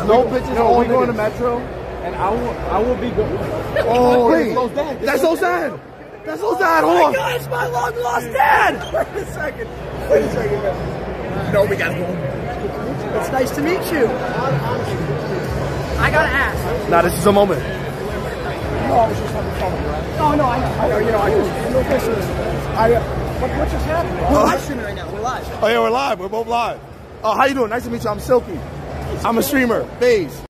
no bitches. No, we going to Metro, and I will be going. Oh, wait. That's so sad. That's so sad. Hold on. Oh my God, it's my long lost dad. Wait a second, man. No, we gotta go. It's nice to meet you. I gotta ask. Nah, this is a moment. No, I was just having fun, right? No, I know. You know, I just no question. What just happened? We're live streaming right now. We're live. Oh yeah, we're live. We're both live. Oh, how you doing? Nice to meet you. I'm Silky. I'm a streamer. Faze.